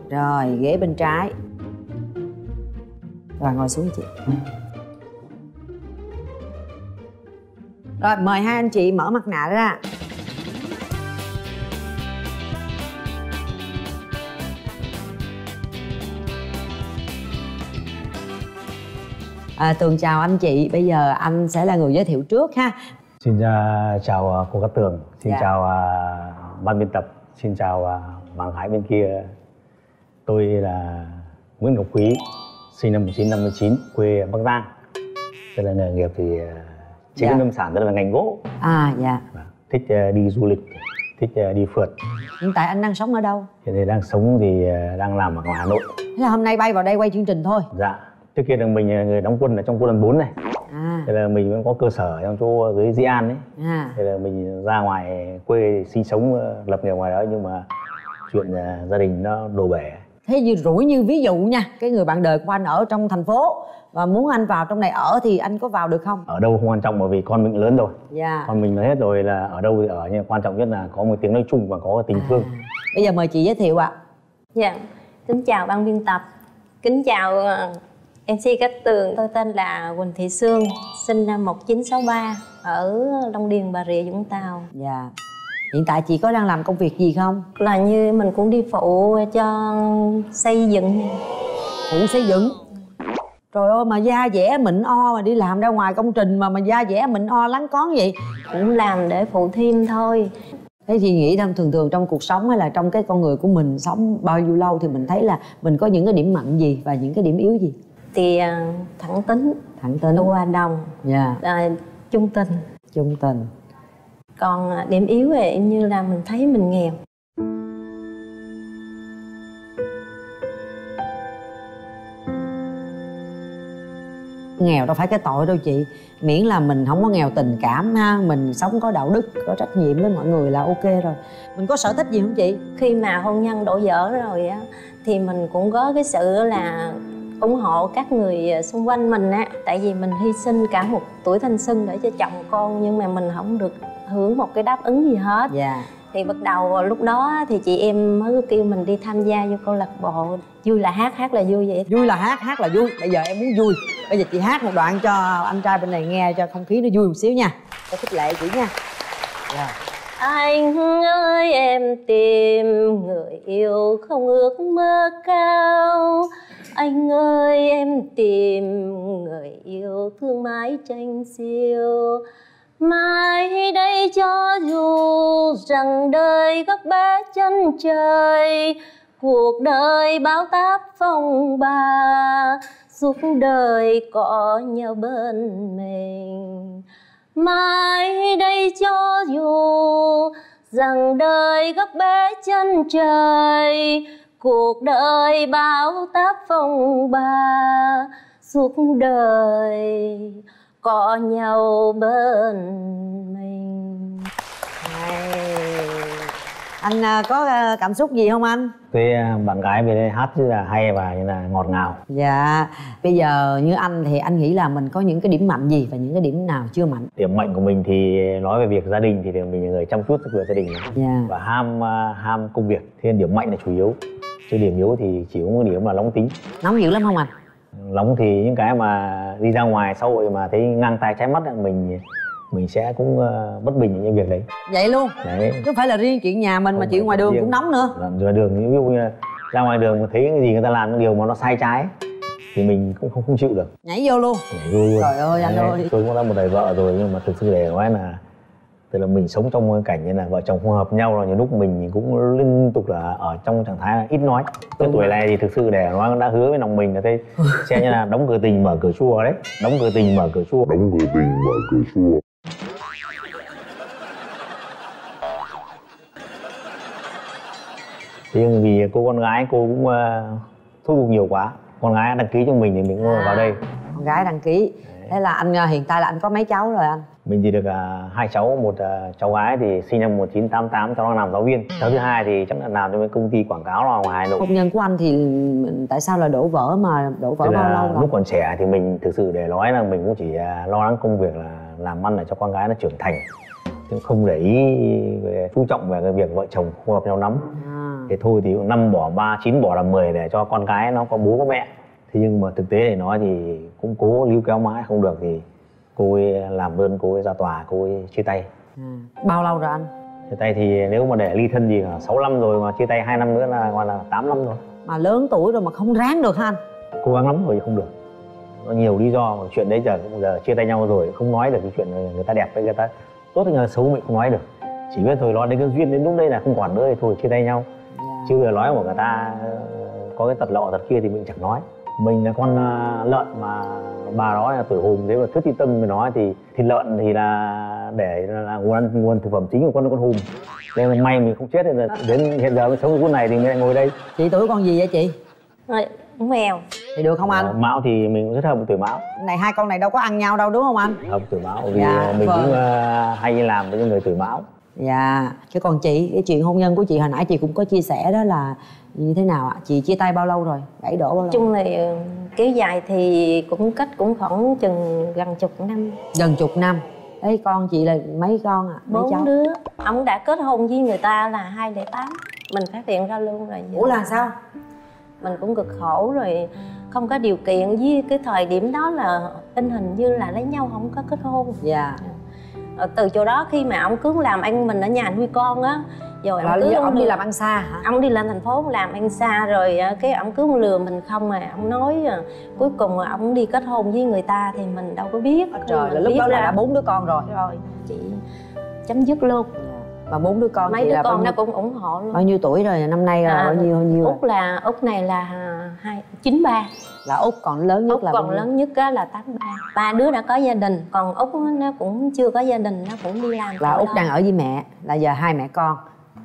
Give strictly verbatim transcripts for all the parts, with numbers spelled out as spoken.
Rồi, ghế bên trái. Rồi, ngồi xuống chị. Rồi, mời hai anh chị mở mặt nạ ra. À, Tường chào anh chị. Bây giờ anh sẽ là người giới thiệu trước ha. Xin uh, chào uh, cô Cát Tường. Xin dạ. chào uh, ban biên tập. Xin chào uh, Hoàng Hải bên kia. Tôi là Nguyễn Ngọc Quý, sinh năm một nghìn chín trăm năm mươi chín, quê Bắc Giang. Tức là nghề nghiệp thì uh, chế biến nông sản, tức là ngành gỗ. À dạ. Thích uh, đi du lịch, thích uh, đi phượt. Hiện tại anh đang sống ở đâu? Hiện tại đang sống thì uh, đang làm ở ngoài Hà Nội. Thế là hôm nay bay vào đây quay chương trình thôi? Dạ. Trước kia là mình người đóng quân ở trong quân đoàn bốn này. À. Thế là mình vẫn có cơ sở trong chỗ dưới Di An ấy. À. Thế là mình ra ngoài quê sinh sống, lập nghiệp ngoài đó, nhưng mà chuyện uh, gia đình nó đổ bể. Thế như rủi như ví dụ nha, cái người bạn đời của anh ở trong thành phố và muốn anh vào trong này ở thì anh có vào được không? Ở đâu không quan trọng, bởi vì con mình lớn rồi. Dạ. Con mình lớn hết rồi, là ở đâu thì ở, nhưng quan trọng nhất là có một tiếng nói chung và có tình thương. À. Bây giờ mời chị giới thiệu ạ. À. Dạ, kính chào ban biên tập, kính chào em xê Cát Tường. Tôi tên là Quỳnh Thị Sương, sinh năm một nghìn chín trăm sáu mươi ba, ở Long Điền, Bà Rịa, Vũng Tàu. Dạ. Hiện tại chị có đang làm công việc gì không? Là như mình cũng đi phụ cho xây dựng. Phụ xây dựng? Trời ơi, mà da dẻ mịn o mà đi làm ra ngoài công trình mà mà da dẻ mịn o lắng cón vậy? Cũng làm để phụ thêm thôi. Thế chị nghĩ rằng thường thường trong cuộc sống hay là trong cái con người của mình sống bao nhiêu lâu thì mình thấy là mình có những cái điểm mạnh gì và những cái điểm yếu gì? Thì uh, thẳng tính, thẳng tính, hòa đồng, yeah. uh, trung tình. Trung tình. Còn uh, điểm yếu thì như là mình thấy mình nghèo. Nghèo đâu phải cái tội đâu chị, miễn là mình không có nghèo tình cảm ha, mình sống có đạo đức, có trách nhiệm với mọi người là ok rồi. Mình có sở thích gì không chị? Khi mà hôn nhân đổ vỡ rồi á thì mình cũng có cái sự là ủng hộ các người xung quanh mình á. Tại vì mình hy sinh cả một tuổi thanh xuân để cho chồng con, nhưng mà mình không được hưởng một cái đáp ứng gì hết. Dạ. Thì bắt đầu lúc đó thì chị em mới kêu mình đi tham gia vô câu lạc bộ. Vui là hát, hát là vui vậy. Vui là hát, hát là vui. Bây giờ em muốn vui, bây giờ chị hát một đoạn cho anh trai bên này nghe cho không khí nó vui một xíu nha, cho khích lệ chị nha. Yeah. Anh ơi em tìm người yêu không ước mơ cao. Anh ơi em tìm người yêu thương mãi tranh xiêu. Mai đây cho dù rằng đời gấp bé chân trời, cuộc đời bão táp phong ba, suốt đời có nhau bên mình. Mai đây cho dù rằng đời gấp bé chân trời, cuộc đời bão táp phong ba, suốt đời có nhau bên mình. Anh có cảm xúc gì không anh? Cái bạn gái về đây hát rất là hay và như là ngọt ngào. Dạ. Bây giờ như anh thì anh nghĩ là mình có những cái điểm mạnh gì và những cái điểm nào chưa mạnh? Điểm mạnh của mình thì nói về việc gia đình thì mình là người chăm chút việc gia đình. Dạ. Và ham ham công việc. Thế nên điểm mạnh là chủ yếu. Chứ điểm yếu thì chỉ có một điểm là nóng tính. Nóng dữ lắm không anh? Nóng thì những cái mà đi ra ngoài xã hội mà thấy ngang tay trái mắt mình mình sẽ cũng uh, bất bình những việc đấy. Vậy luôn? Đấy. Chứ không phải là riêng chuyện nhà mình không, mà chuyện ngoài đường riêng, cũng nóng nữa. Ngoài đường ví dụ như là ra ngoài đường mà thấy cái gì người ta làm cái điều mà nó sai trái thì mình cũng không không chịu được. Nhảy vô luôn. Nhảy vô luôn. Trời ơi anh ơi. Tôi cũng đã một đời vợ rồi, nhưng mà thực sự để nói là tức là mình sống trong cái cảnh như là vợ chồng không hợp nhau, là nhiều lúc mình cũng liên tục là ở trong trạng thái là ít nói. Cái tuổi này thì thực sự để nói đã hứa với lòng mình là thế, xem như là đóng cửa tình mở cửa chùa đấy, đóng cửa tình mở cửa chùa, đóng cửa tình mở cửa chùa. Nhưng vì cô con gái cô cũng uh, thuyết phục nhiều quá, con gái đăng ký cho mình thì mình cũng à, vào đây. Con gái đăng ký. Đấy. Thế là anh hiện tại là anh có mấy cháu rồi anh? Mình chỉ được uh, hai cháu, một uh, cháu gái thì sinh năm một nghìn chín trăm tám mươi tám, cháu đang làm giáo viên. Cháu thứ hai thì chắc là làm cho mấy công ty quảng cáo là ngoài Hà Nội. Hôn nhân của anh thì tại sao là đổ vỡ, mà đổ vỡ bao lâu rồi? Lúc còn trẻ thì mình thực sự để nói là mình cũng chỉ uh, lo lắng công việc, là làm ăn để cho con gái nó trưởng thành, chứ không để ý về, chú trọng về cái việc vợ chồng không hợp nhau lắm. À. Thì thôi thì năm bỏ ba, chín bỏ làm mười để cho con cái nó có bố có mẹ. Thế nhưng mà thực tế để nói thì cũng cố níu kéo mãi không được thì cô ấy làm đơn, cô ấy ra tòa, cô ấy chia tay. À, bao lâu rồi anh? Chia tay thì nếu mà để ly thân gì là sáu năm rồi, mà chia tay hai năm nữa là gọi là tám năm rồi. Mà lớn tuổi rồi mà không ráng được hả anh? Cố gắng lắm rồi không được. Nó nhiều lý do, chuyện đấy giờ cũng giờ chia tay nhau rồi không nói được cái chuyện người ta đẹp với người ta tốt hay người xấu mình không nói được. Chỉ biết thôi nói đến cái duyên đến lúc đây là không còn nữa thì thôi chia tay nhau. Yeah. Chứ là nói của người ta có cái tật lọ tật kia thì mình chẳng nói. Mình là con lợn mà bà đó là tuổi hùm, thế mà thuyết ti tâm mình nói thì thịt lợn thì là để là nguồn ăn, nguồn thực phẩm chính của con con hùm. Nên là may mình không chết nên là đến hiện giờ mới sống phút này thì mới lại ngồi đây. Chị tuổi con gì vậy chị? Rồi, mèo. Thì được không anh? À, Mão thì mình cũng rất hợp với tuổi Mão. Này hai con này đâu có ăn nhau đâu đúng không anh? Hợp tuổi Mão vì dạ, mình vâng. cũng uh, hay làm với những người tuổi Mão. Dạ, chứ còn chị, cái chuyện hôn nhân của chị hồi nãy chị cũng có chia sẻ đó là như thế nào ạ? Chị chia tay bao lâu rồi? Gãy đổ bao lâu? Chung là kéo dài thì cũng cách cũng khoảng chừng gần chục năm. Gần chục năm. Đấy, con chị là mấy con ạ? À? Bốn cháu? Đứa. Ông đã kết hôn với người ta là hai không không tám. Mình phát hiện ra luôn rồi. Ủa là sao? Mình cũng cực khổ rồi, không có điều kiện, với cái thời điểm đó là tình hình như là lấy nhau không có kết hôn. Dạ. Từ chỗ đó khi mà ông cứ làm ăn mình ở nhà nuôi con á, rồi ông cứ ông đi làm ăn xa hả? Ông đi lên thành phố ông làm ăn xa rồi cái ông cứ lừa mình không mà ông nói cuối cùng là ông đi kết hôn với người ta thì mình đâu có biết. Rồi là lúc đó là đã bốn đứa con rồi. Rồi chị chấm dứt luôn. Và bốn đứa con mấy đứa là con bao... nó cũng ủng hộ luôn. Bao nhiêu tuổi rồi? Năm nay là à, bao nhiêu bao nhiêu? Út là Út này là hai chín ba. Là Út còn lớn nhất Út là còn lớn nhất là tám ba. Ba đứa đã có gia đình, còn Út nó cũng chưa có gia đình, nó cũng đi làm. Là Út đang ở với mẹ, là giờ hai mẹ con.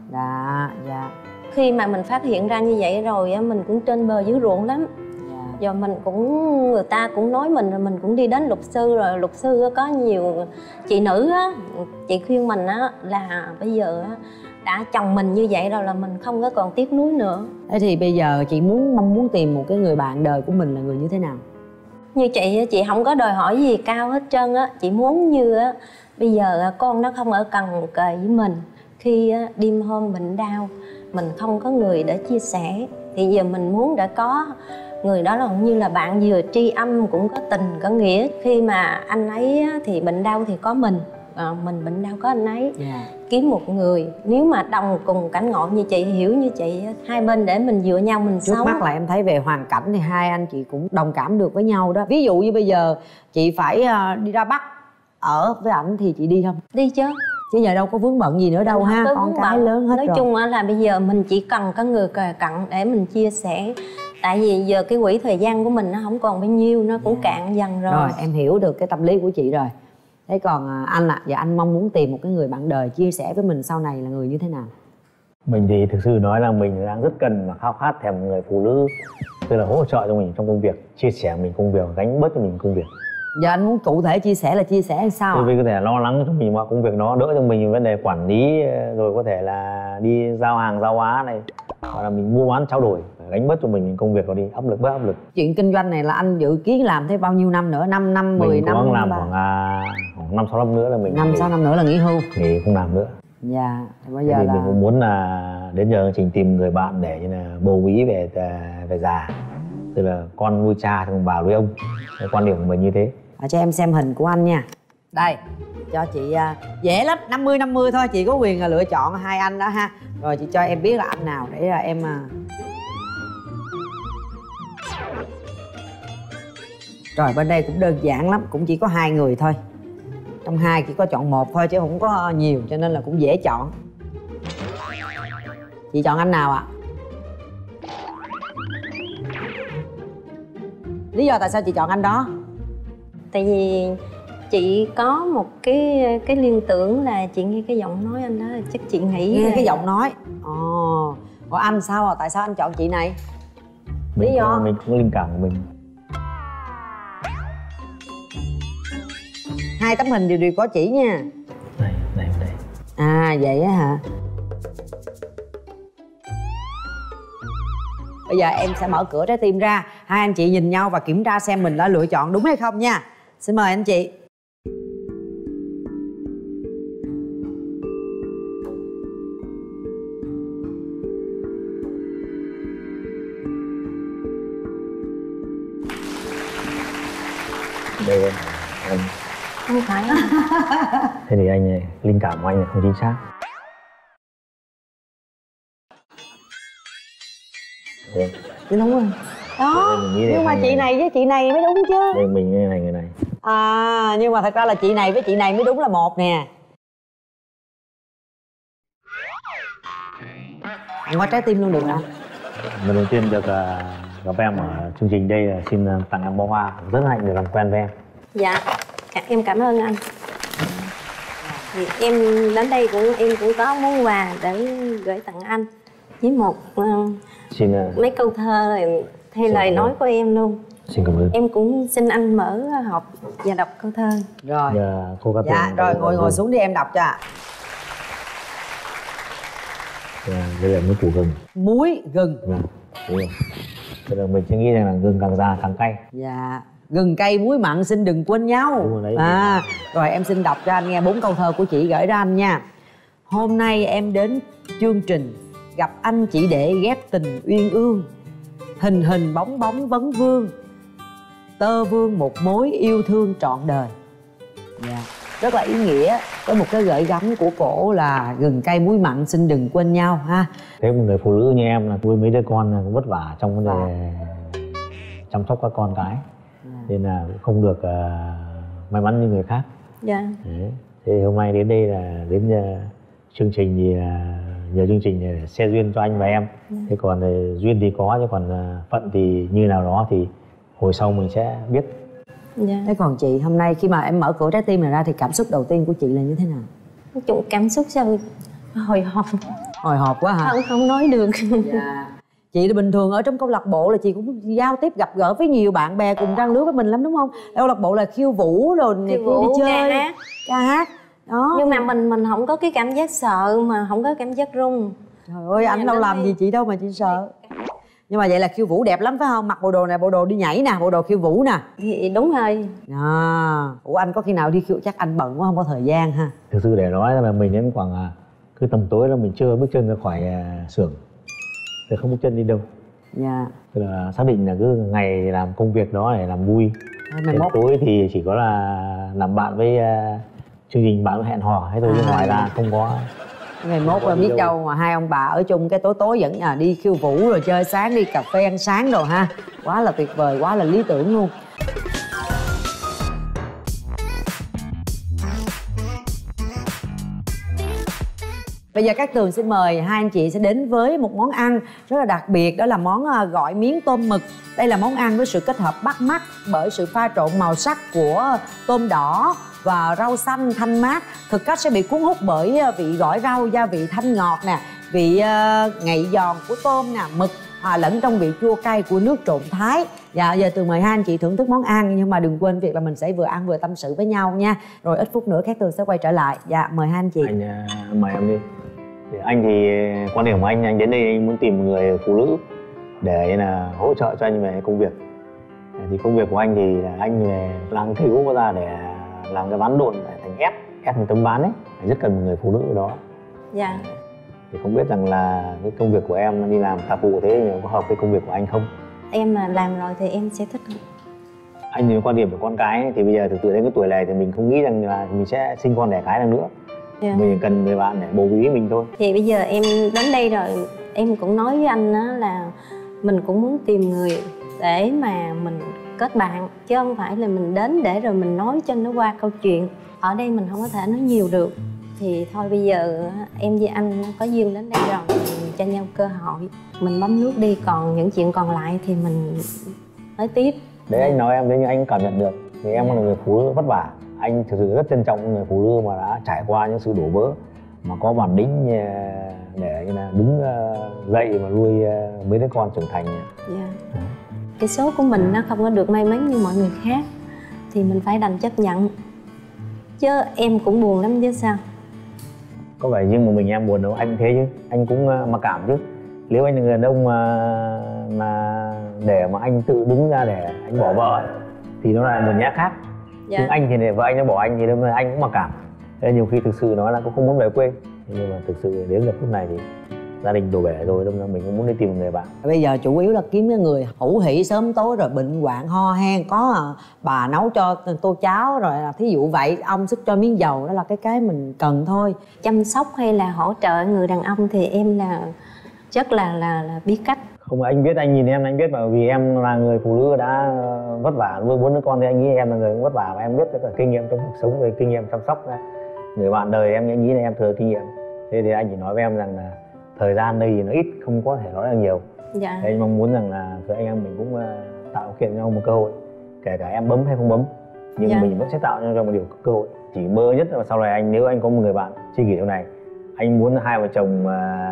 Dạ, dạ. Khi mà mình phát hiện ra như vậy rồi mình cũng trên bờ dưới ruộng lắm. Giờ mình cũng, người ta cũng nói mình, rồi mình cũng đi đến luật sư, rồi luật sư có nhiều chị nữ á, chị khuyên mình á là bây giờ á đã chồng mình như vậy rồi là mình không có còn tiếc nuối nữa. Thế thì bây giờ chị muốn mong muốn tìm một cái người bạn đời của mình là người như thế nào? Như chị, chị không có đòi hỏi gì cao hết trơn á. Chị muốn như á, bây giờ con nó không ở cần kề với mình. Khi đêm hôm bệnh đau, mình không có người để chia sẻ, thì giờ mình muốn đã có người đó là như là bạn vừa tri âm cũng có tình có nghĩa. Khi mà anh ấy thì bệnh đau thì có mình, à, mình bệnh đau có anh ấy. Yeah. Kiếm một người nếu mà đồng cùng cảnh ngộ như chị, hiểu như chị, hai bên để mình dựa nhau mình trước sống. Trước mắt là em thấy về hoàn cảnh thì hai anh chị cũng đồng cảm được với nhau đó. Ví dụ như bây giờ chị phải đi ra Bắc ở với ảnh thì chị đi không? Đi chứ. Chứ giờ đâu có vướng bận gì nữa đâu ha, con cái bận. Lớn hết nói rồi. Nói chung là bây giờ mình chỉ cần có người kề cận để mình chia sẻ. Tại vì giờ cái quỹ thời gian của mình nó không còn bao nhiêu, nó cũng cạn dần rồi. Rồi em hiểu được cái tâm lý của chị rồi. Thế còn anh ạ, à, giờ anh mong muốn tìm một cái người bạn đời chia sẻ với mình sau này là người như thế nào? Mình thì thực sự nói là mình đang rất cần và khao khát thèm một người phụ nữ tức là hỗ trợ cho mình trong công việc, chia sẻ mình công việc, gánh bớt cho mình công việc. Giờ anh muốn cụ thể chia sẻ là chia sẻ sao? Thì mình có thể lo lắng cho mình mọi công việc nó đỡ cho mình vấn đề quản lý, rồi có thể là đi giao hàng giao hóa này, hoặc là mình mua bán trao đổi, gánh bớt cho mình công việc nó đi, áp lực bớt áp lực. Chuyện kinh doanh này là anh dự kiến làm thêm bao nhiêu năm nữa? năm năm, mười năm? Mình làm khoảng khoảng năm sáu năm nữa là mình năm sáu năm nữa là nghỉ hưu. Nghỉ không làm nữa. Dạ, thì bây giờ thì là mình cũng muốn là đến giờ Trình tìm người bạn để như là bầu bí về về già, tức là con nuôi cha thì bà nuôi ông. Cái quan điểm của mình như thế. À, cho em xem hình của anh nha. Đây, cho chị uh, dễ lắm, năm mươi năm mươi thôi, chị có quyền uh, lựa chọn hai anh đó ha. Rồi chị cho em biết là anh nào để uh, em uh... Rồi bên đây cũng đơn giản lắm, cũng chỉ có hai người thôi. Trong hai chỉ có chọn một thôi chứ không có nhiều, cho nên là cũng dễ chọn. Chị chọn anh nào ạ? Lý do tại sao chị chọn anh đó? Tại vì chị có một cái cái liên tưởng là chị nghe cái giọng nói anh đó, chắc chị nghĩ nghe là... cái giọng nói. Ồ, còn anh sao à? Tại sao anh chọn chị này? Lý do mình cũng linh cảm của mình. Hai tấm hình đều đều có chỉ nha. Đây, đây, đây. À vậy á hả? Bây giờ em sẽ mở cửa trái tim ra, hai anh chị nhìn nhau và kiểm tra xem mình đã lựa chọn đúng hay không nha. Xin mời anh chị. Đây em, em. Không phải. Thế thì anh này, linh cảm của anh là không chính xác. Đây. Chứ đúng rồi. Đó, nhưng mà chị này với chị này mới đúng chứ. Đây mình người này người này. À, nhưng mà thật ra là chị này với chị này mới đúng là một nè. Anh qua trái tim luôn được hả? Lần đầu tiên được uh, gặp em ở chương trình đây, uh, xin uh, tặng em bó hoa. Rất hạnh được làm quen với em. Dạ, em cảm ơn anh. Thì em đến đây cũng em cũng có món quà để gửi tặng anh với một uh, xin uh, mấy câu thơ này thay lời nói của em luôn. Xin cảm ơn. Em cũng xin anh mở hộp và đọc câu thơ. Rồi. Dạ, cô Cát Tường. Dạ, rồi ngồi ngồi xuống đi em đọc cho ạ. Dạ, đây là muối củ gừng. Muối gừng. Dạ, đúng rồi. Bây giờ mình sẽ nghĩ rằng là gừng càng già càng cay. Dạ. Gừng cay muối mặn xin đừng quên nhau. Đúng rồi đấy. À, rồi em xin đọc cho anh nghe bốn câu thơ của chị gửi ra anh nha. Hôm nay em đến chương trình gặp anh chỉ để ghép tình uyên ương, hình hình bóng bóng vấn vương, tơ vương một mối yêu thương trọn đời. Dạ. Rất là ý nghĩa. Có một cái gợi gắm của cổ là gừng cay muối mặn xin đừng quên nhau ha. Thế một người phụ nữ như em là nuôi mấy đứa con cũng vất vả trong vấn đề chăm sóc các con cái. Yeah. Nên là cũng không được uh, may mắn như người khác. Dạ. Đấy. Thế hôm nay đến đây là đến uh, chương trình thì uh, nhờ chương trình để xe duyên cho anh và em. Yeah. Thế còn uh, duyên thì có, chứ còn uh, phận thì như nào đó thì hồi sau mình sẽ biết. Dạ. Thế còn chị, hôm nay khi mà em mở cửa trái tim này ra thì cảm xúc đầu tiên của chị là như thế nào? Chung cảm xúc sao hồi hộp. Hồi hộp quá hả? Không, không nói được. Dạ. Chị thì bình thường ở trong câu lạc bộ là chị cũng giao tiếp gặp gỡ với nhiều bạn bè cùng trang lứa với mình lắm đúng không? Câu lạc bộ là khiêu vũ rồi này kia đi chơi, ca hát. ca hát. Đó. Nhưng mà mình mình không có cái cảm giác sợ, mà không có cảm giác run. Trời ơi, anh đâu làm gì chị đâu mà chị sợ. Nhưng mà vậy là khiêu vũ đẹp lắm phải không? Mặc bộ đồ này, bộ đồ đi nhảy nè, bộ đồ khiêu vũ nè. Thì đúng rồi. À, ủa anh có khi nào đi khiêu, chắc anh bận quá không có thời gian ha. Thực sự để nói là mình đến khoảng cứ tầm tối là mình chưa bước chân ra khỏi xưởng, thì không bước chân đi đâu. Dạ. Tức là xác định là cứ ngày làm công việc đó để làm vui. Đến mốt... tối thì chỉ có là làm bạn với uh, chương trình bạn hẹn hò hay thôi, chứ à, ngoài ra không có. Ngày mốt em biết đâu mà hai ông bà ở chung cái tối tối vẫn à, đi khiêu vũ rồi chơi sáng, đi cà phê ăn sáng rồi ha. Quá là tuyệt vời, quá là lý tưởng luôn. Bây giờ Cát Tường xin mời hai anh chị sẽ đến với một món ăn rất là đặc biệt. Đó là món gỏi miếng tôm mực. Đây là món ăn với sự kết hợp bắt mắt bởi sự pha trộn màu sắc của tôm đỏ và rau xanh thanh mát. Thực khách sẽ bị cuốn hút bởi vị gỏi rau, gia vị thanh ngọt nè, vị uh, ngậy giòn của tôm nè, mực hòa lẫn trong vị chua cay của nước trộn Thái. Dạ, giờ Tường mời hai anh chị thưởng thức món ăn, nhưng mà đừng quên việc là mình sẽ vừa ăn vừa tâm sự với nhau nha. Rồi ít phút nữa Cát Tường sẽ quay trở lại. Dạ, mời hai anh chị. Anh uh, mời em đi. Để anh thì quan điểm của anh, anh đến đây anh muốn tìm một người phụ nữ để là hỗ trợ cho anh về công việc. Thì công việc của anh thì là anh về làm cây gỗ ra để làm cái ván độn thành ép, ép thành tấm ván ấy, rất cần một người phụ nữ ở đó. Dạ. Thì không biết rằng là cái công việc của em đi làm tạp vụ thế thì có hợp với công việc của anh không? Em mà làm rồi thì em sẽ thích. Anh thì quan điểm của con cái ấy, thì bây giờ thực sự đến cái tuổi này thì mình không nghĩ rằng là mình sẽ sinh con đẻ cái được nữa. Yeah. Mình cần người bạn để bầu bí mình thôi. Thì bây giờ em đến đây rồi, em cũng nói với anh đó là mình cũng muốn tìm người để mà mình kết bạn, chứ không phải là mình đến để rồi mình nói cho nó qua câu chuyện. Ở đây mình không có thể nói nhiều được. Thì thôi bây giờ em với anh có duyên đến đây rồi, mình cho nhau cơ hội, mình bấm nút đi, còn những chuyện còn lại thì mình nói tiếp. Đấy, anh nói em đấy, nhưng anh cảm nhận được thì em là người phụ nữ vất vả. Anh thực sự rất trân trọng người phụ nữ mà đã trải qua những sự đổ vỡ, mà có bản lĩnh để như là đứng dậy mà nuôi mấy đứa con trưởng thành. Yeah. Cái số của mình nó không có được may mắn như mọi người khác thì mình phải đành chấp nhận, chứ em cũng buồn lắm chứ sao. Có vẻ riêng một mình em buồn đâu, anh thế chứ, anh cũng mặc cảm chứ. Nếu anh là người đàn ông mà, mà để mà anh tự đứng ra để anh bỏ vợ thì nó là một nhã khác. Dạ. Nhưng anh thì để vợ anh nó bỏ anh thì đâm ra anh cũng mặc cảm. Nên nhiều khi thực sự nói là cũng không muốn về quê, nhưng mà thực sự đến giờ phút này thì gia đình đổ bể rồi, đâm ra mình cũng muốn đi tìm một người bạn. Bây giờ chủ yếu là kiếm cái người hữu hỷ sớm tối rồi bệnh hoạn ho hen, có à, bà nấu cho tô cháo rồi là thí dụ vậy, ông sức cho miếng dầu, đó là cái cái mình cần thôi. Chăm sóc hay là hỗ trợ người đàn ông thì em là rất là là, là biết cách. Không, anh biết, anh nhìn em anh biết, mà vì em là người phụ nữ đã vất vả nuôi bốn đứa con thì anh nghĩ em là người cũng vất vả, và em biết tất cả kinh nghiệm trong cuộc sống, về kinh nghiệm chăm sóc người bạn đời em nghĩ là em thừa kinh nghiệm. Thế thì anh chỉ nói với em rằng là thời gian đây thì nó ít, không có thể nói là nhiều. Dạ. Thế anh mong muốn rằng là giữa anh em mình cũng tạo điều kiện cho nhau một cơ hội, kể cả em bấm hay không bấm, nhưng dạ. mình vẫn sẽ tạo cho một điều cơ hội. Chỉ mơ nhất là sau này anh, nếu anh có một người bạn tri kỷ trong này, anh muốn hai vợ chồng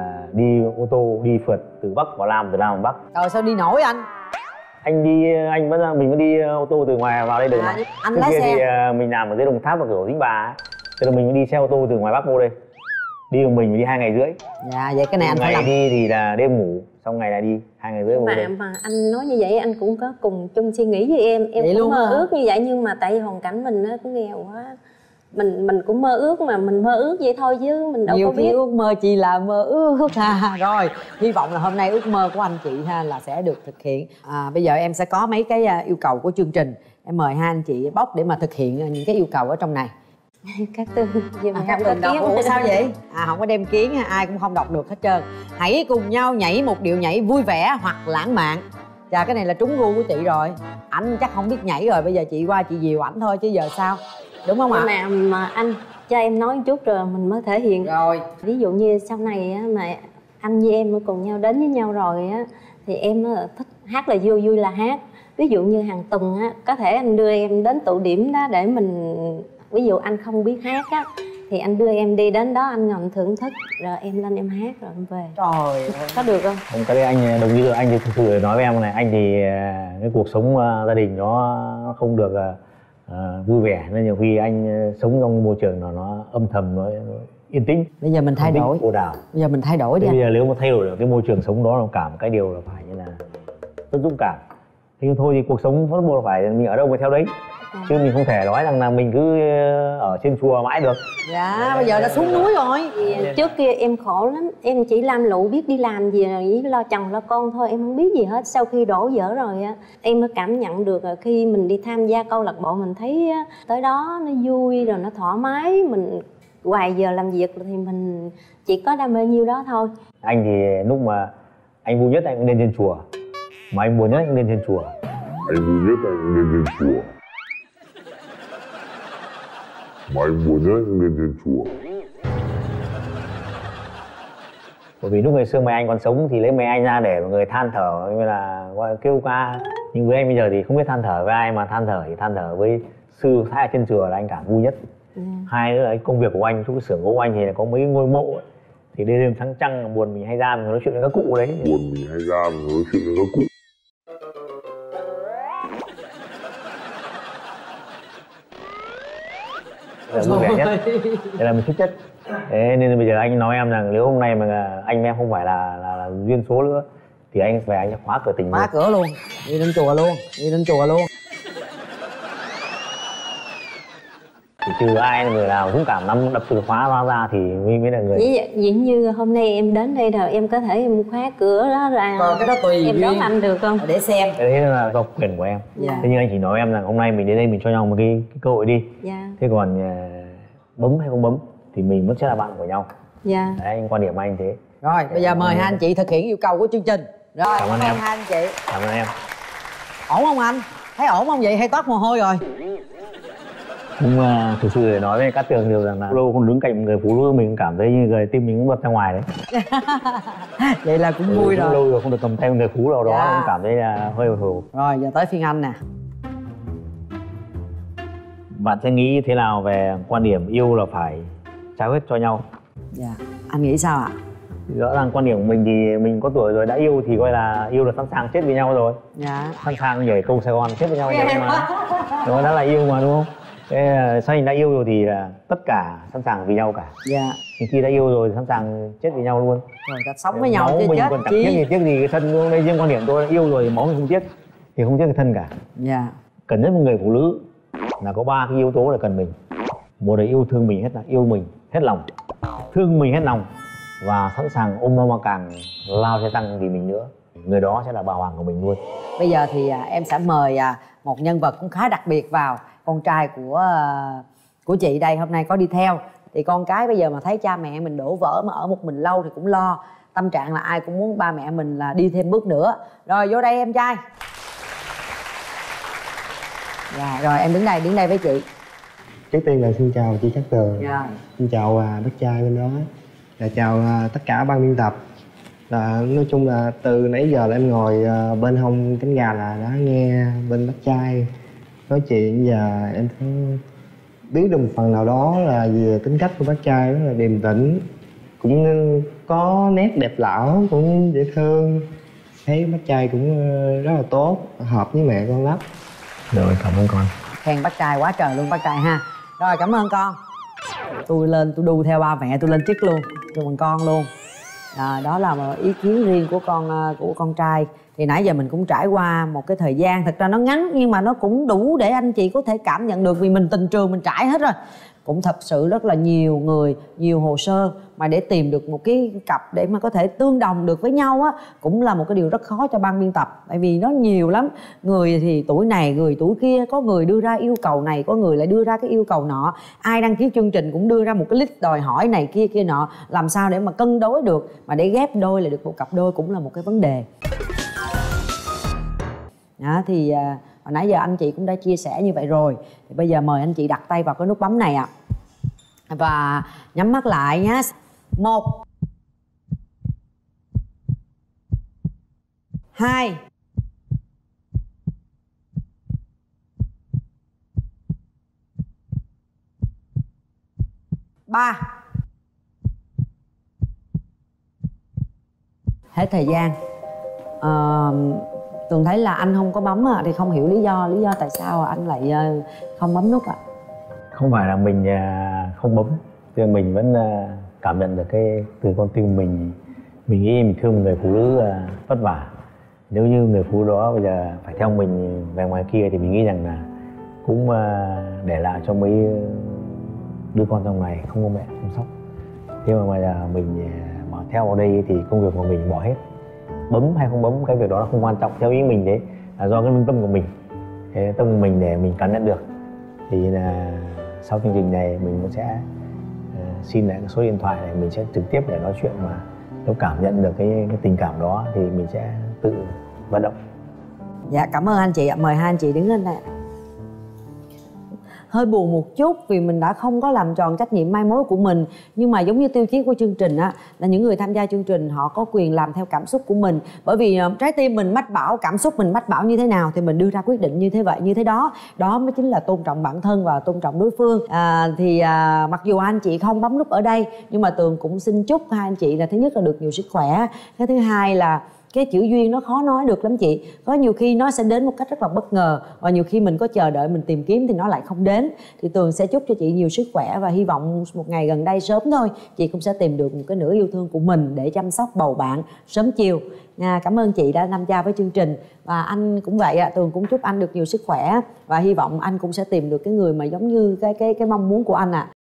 đi ô tô đi phượt từ Bắc vào Nam, từ Nam vào Bắc. Rồi sao đi nổi anh? Anh đi, anh vẫn mình vẫn đi ô tô từ ngoài vào đây được à, mà. Anh Trước lái kia xe thì mình làm ở dưới Đồng Tháp và cửa Vĩnh Bà ấy. Thế là mình vẫn đi xe ô tô từ ngoài Bắc vô đây. Đi của mình đi hai ngày rưỡi. Dạ, vậy cái này anh ngày phải làm. Đi thì là đêm ngủ, xong ngày là đi hai ngày rưỡi vô mà, đây. Mà anh nói như vậy anh cũng có cùng chung suy nghĩ với em. Em vậy cũng luôn mơ hả? ước như vậy, nhưng mà tại vì hoàn cảnh mình nó cũng nghèo quá. Mình mình cũng mơ ước, mà mình mơ ước vậy thôi chứ mình đâu Nhiều có biết. khi ước mơ chỉ là mơ ước ha. Rồi, hy vọng là hôm nay ước mơ của anh chị ha là sẽ được thực hiện. À, bây giờ em sẽ có mấy cái yêu cầu của chương trình. Em mời hai anh chị bóc để mà thực hiện những cái yêu cầu ở trong này. Các Tường, gì mà à, không có đọc. kiến. Ủa sao vậy? À, không có đem kiến, ai cũng không đọc được hết trơn. Hãy cùng nhau nhảy một điệu nhảy vui vẻ hoặc lãng mạn. Dạ, cái này là trúng gu của chị rồi. Ảnh chắc không biết nhảy rồi, bây giờ chị qua chị dìu ảnh thôi chứ giờ sao, đúng không ạ? Mà, mà anh cho em nói một chút rồi mình mới thể hiện. Rồi. Ví dụ như sau này á, mà anh với em cùng nhau đến với nhau rồi á, thì em thích hát là vui vui là hát. Ví dụ như hàng tuần á, có thể anh đưa em đến tụ điểm đó để mình, ví dụ anh không biết hát á, thì anh đưa em đi đến đó, anh ngồi thưởng thức rồi em lên em hát rồi em về. Trời ơi, có được không? Không, cái đấy anh đồng ý rồi. Anh thì thực sự nói với em này, anh thì cái cuộc sống gia đình nó không được uh, vui vẻ, nên nhiều khi anh sống trong môi trường nào nó âm thầm, nó, nó yên tĩnh. Bây giờ mình thay đổi. Ồn ào. Bây giờ mình thay đổi đi. Bây giờ nếu mà thay đổi được cái môi trường sống đó, là cả một cái điều là phải như là rất dũng cảm. Thế nhưng thôi thì cuộc sống vẫn buộc phải mình ở đâu phải theo đấy. À. Chứ mình không thể nói rằng là mình cứ ở trên chùa mãi được. Dạ, bây giờ đã xuống núi rồi. Thì trước kia em khổ lắm, em chỉ lam lụ biết đi làm gì rồi lo chồng lo con thôi, em không biết gì hết. Sau khi đổ vỡ rồi á, em mới cảm nhận được là khi mình đi tham gia câu lạc bộ, mình thấy tới đó nó vui rồi nó thoải mái, mình hoài giờ làm việc thì mình chỉ có đam mê nhiêu đó thôi. Anh thì lúc mà anh vui nhất anh cũng lên trên chùa, mà anh buồn nhất anh cũng lên trên chùa. Anh vui nhất anh cũng lên trên chùa, mà anh buồn nhất anh lên trên chùa. Bởi vì lúc ngày xưa mẹ anh còn sống thì lấy mẹ anh ra để mọi người than thở như là kêu ca. Nhưng với anh bây giờ thì không biết than thở với ai, mà than thở thì than thở với sư thái ở trên chùa là anh cảm vui nhất. Ừ. Hai nữa là cái công việc của anh, chỗ cái xưởng của anh thì có mấy cái ngôi mộ ấy. Thì đêm đêm sáng trăng buồn mình hay ra mình nói chuyện với các cụ đấy. Buồn mình hay ra mình nói chuyện với các cụ. Là vui vẻ nhất, đây là mình thích nhất. Thế nên bây giờ anh nói em rằng nếu hôm nay mà anh em không phải là, là, là duyên số nữa thì anh về anh sẽ khóa cửa tình. Khóa luôn. Cửa luôn, đi đến chùa luôn, đi đến chùa luôn. Thì trừ ai người nào dũng cảm nắm đập từ khóa ra ra thì mới mới là người. Vậy, vậy như hôm nay em đến đây rồi em có thể em khóa cửa đó ra. Còn cái đó tùy em đón anh được không? Để xem. Cái đấy là do quyền của em. Dạ. Thế nhưng anh chỉ nói em rằng hôm nay mình đến đây mình cho nhau một cái, cái cơ hội đi. Dạ. Thế còn bấm hay không bấm thì mình vẫn sẽ là bạn của nhau. Dạ. Đấy, anh quan điểm anh thế. Rồi bây giờ mời hai anh chị thực hiện yêu cầu của chương trình. Rồi cảm ơn em. hai anh chị. Cảm ơn em. Ổn không anh? Thấy ổn không vậy hay toát mồ hôi rồi? Nhưng mà thực sự để nói với Cát Tường điều rằng là lâu không đứng cạnh một người phụ nữ mình cảm thấy như người tim mình cũng bật ra ngoài đấy. Vậy là cũng ừ, vui rồi. Lâu rồi không được cầm tay một người phụ nào đó, dạ. Cũng cảm thấy là hơi hồi hộp. Rồi giờ tới phiên anh nè. Bạn sẽ nghĩ thế nào về quan điểm yêu là phải trao hết cho nhau? Dạ, anh nghĩ sao ạ? Rõ ràng quan điểm của mình thì mình có tuổi rồi, đã yêu thì coi là yêu là sẵn sàng chết với nhau rồi. Dạ. Sẵn sàng nhảy câu Sài Gòn chết với nhau, yeah. Mà đó đã là yêu mà đúng không? Thế sau khi đã yêu rồi thì là tất cả sẵn sàng vì nhau cả. Dạ. Thì khi đã yêu rồi thì sẵn sàng chết vì nhau luôn. Rồi ta sống với nhau chứ mình chết còn chẳng tiếc gì, tiếc gì cái thân luôn. Đây riêng quan điểm tôi là yêu rồi thì máu mình không tiếc, thì không tiếc cái thân cả. Dạ. Cần nhất một người phụ nữ là có ba cái yếu tố là cần mình. Một là yêu thương mình hết, là yêu mình hết lòng, thương mình hết lòng. và sẵn sàng ôm mơ càng lao xe tăng vì mình nữa, người đó sẽ là bà hoàng của mình luôn. Bây giờ thì à, em sẽ mời à, một nhân vật cũng khá đặc biệt vào, con trai của à, của chị đây hôm nay có đi theo. Thì con cái bây giờ mà thấy cha mẹ mình đổ vỡ mà ở một mình lâu thì cũng lo, tâm trạng là ai cũng muốn ba mẹ mình là đi thêm bước nữa. Rồi vô đây em trai. Dạ, rồi em đứng đây, đứng đây với chị. Trước tiên là xin chào chị Cát Tường. Dạ. Xin chào à, bác trai bên đó. Là chào à, tất cả ban biên tập. Là nói chung là từ nãy giờ là em ngồi à, bên hông cánh gà là đã nghe bên bác trai nói chuyện, và em thấy biết được một phần nào đó là về tính cách của bác trai rất là điềm tĩnh, cũng có nét đẹp lão, cũng dễ thương. Thấy bác trai cũng rất là tốt, hợp với mẹ con lắm. Rồi, cảm ơn con. Khen bác trai quá trời luôn bác trai ha. Rồi cảm ơn con. Tôi lên tôi đu theo ba mẹ tôi lên chức luôn, cho bằng con luôn. À, đó là một ý kiến riêng của con của con trai. Thì nãy giờ mình cũng trải qua một cái thời gian, thật ra nó ngắn nhưng mà nó cũng đủ để anh chị có thể cảm nhận được, vì mình tình trường mình trải hết rồi. Cũng thật sự rất là nhiều người, nhiều hồ sơ mà để tìm được một cái cặp để mà có thể tương đồng được với nhau á, cũng là một cái điều rất khó cho ban biên tập. Tại vì nó nhiều lắm, người thì tuổi này, người tuổi kia, có người đưa ra yêu cầu này, có người lại đưa ra cái yêu cầu nọ. Ai đăng ký chương trình cũng đưa ra một cái list đòi hỏi này kia kia nọ. Làm sao để mà cân đối được, mà để ghép đôi lại được một cặp đôi cũng là một cái vấn đề. Đó, thì à, hồi nãy giờ anh chị cũng đã chia sẻ như vậy rồi. Thì bây giờ mời anh chị đặt tay vào cái nút bấm này ạ. À. Và nhắm mắt lại nhé. Một, hai, ba. Hết thời gian. à, Tường thấy là anh không có bấm à, thì không hiểu lý do lý do tại sao anh lại không bấm nút ạ? À? Không phải là mình không bấm, thì mình vẫn cảm nhận được cái từ con tim mình. Mình nghĩ mình thương một người phụ nữ vất vả. Nếu như người phụ nữ đó bây giờ phải theo mình về ngoài kia thì mình nghĩ rằng là cũng để lại cho mấy đứa con trong này không có mẹ chăm sóc. Thế mà bây giờ mình mà theo vào đây thì công việc của mình bỏ hết. Bấm hay không bấm cái việc đó là không quan trọng, theo ý mình đấy là do cái lương tâm của mình, cái tâm của mình để mình cảm nhận được. Thì là sau chương trình này mình cũng sẽ uh, xin lại cái số điện thoại này, mình sẽ trực tiếp để nói chuyện, mà nếu cảm nhận được cái, cái tình cảm đó thì mình sẽ tự vận động. Dạ cảm ơn anh chị ạ. Mời hai anh chị đứng lên đây. Hơi buồn một chút vì mình đã không có làm tròn trách nhiệm mai mối của mình. Nhưng mà giống như tiêu chí của chương trình á, là những người tham gia chương trình họ có quyền làm theo cảm xúc của mình. Bởi vì uh, trái tim mình mách bảo, cảm xúc mình mách bảo như thế nào thì mình đưa ra quyết định như thế vậy, như thế đó. Đó mới chính là tôn trọng bản thân và tôn trọng đối phương. à, Thì uh, mặc dù anh chị không bấm nút ở đây, nhưng mà Tường cũng xin chúc hai anh chị là thứ nhất là được nhiều sức khỏe. Cái thứ hai là cái chữ duyên nó khó nói được lắm chị. Có nhiều khi nó sẽ đến một cách rất là bất ngờ, và nhiều khi mình có chờ đợi, mình tìm kiếm thì nó lại không đến. Thì Tường sẽ chúc cho chị nhiều sức khỏe, và hy vọng một ngày gần đây sớm thôi chị cũng sẽ tìm được một cái nửa yêu thương của mình để chăm sóc bầu bạn sớm chiều. À, cảm ơn chị đã tham gia với chương trình. Và anh cũng vậy ạ, Tường cũng chúc anh được nhiều sức khỏe, và hy vọng anh cũng sẽ tìm được cái người mà giống như cái cái cái mong muốn của anh ạ. À.